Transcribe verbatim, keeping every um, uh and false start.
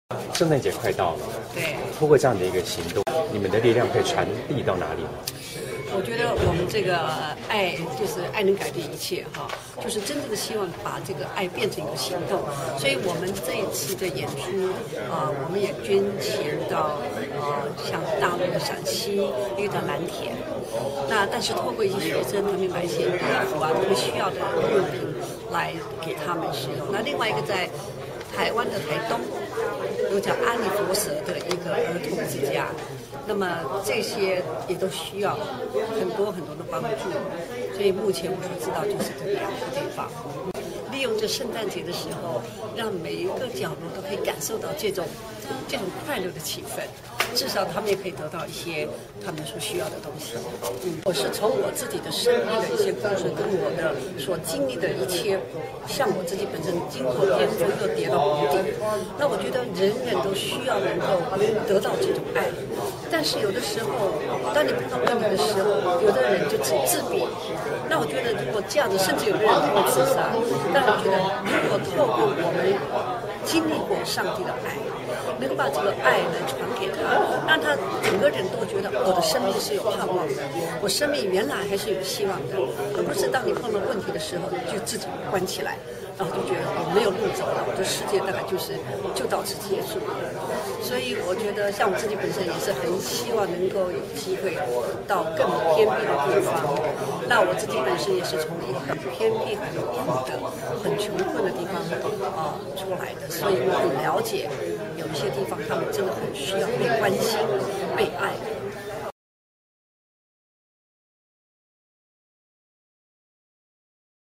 圣诞节快到了， 对， 通过这样的一个行动，你们的力量可以传递到哪里呢？ 我觉得我们这个爱就是爱能改变一切哈，就是真正的希望把这个爱变成一个行动。所以我们这一次的演出啊、呃，我们也捐钱到呃像大陆的陕西一个叫蓝田，那但是透过一些学生他们买一些衣服啊，他们需要的用品来给他们使用。那另外一个在台湾的台东有叫阿里佛舍的一个儿童之家，那么这些也都需要很多很多的帮助，所以目前我所知道就是这两个地方。利用这圣诞节的时候，让每一个角落都可以感受到这种这种快乐的气氛，至少他们也可以得到一些他们所需要的东西。嗯，我是从我自己的生命的一些故事，跟我的所经历的一切，像我自己本身经过巅峰又跌到谷底，那我觉得人人都需要能够得到这种爱，但是有的时候，当你碰到问题的时候，有的人就只自闭。那我觉得如果这样子，甚至有的人会自杀。但我觉得，如果透过我们经历过上帝的爱，能够把这个爱呢传给他，让他整个人都觉得我的生命是有盼望的，我生命原来还是有希望的，而不是当你碰到问题的时候就自己关起来，然后就觉得我没有路走了，我的世界大概就是就到此结束了。所以我觉得，像我自己本身也是很希望能够有机会到更偏僻的地方。那我自己本身也是从一个很偏僻、很苦的、很穷困的地方啊、呃、出来的，所以我很了解有一些地方他们真的很需要被关心、被爱。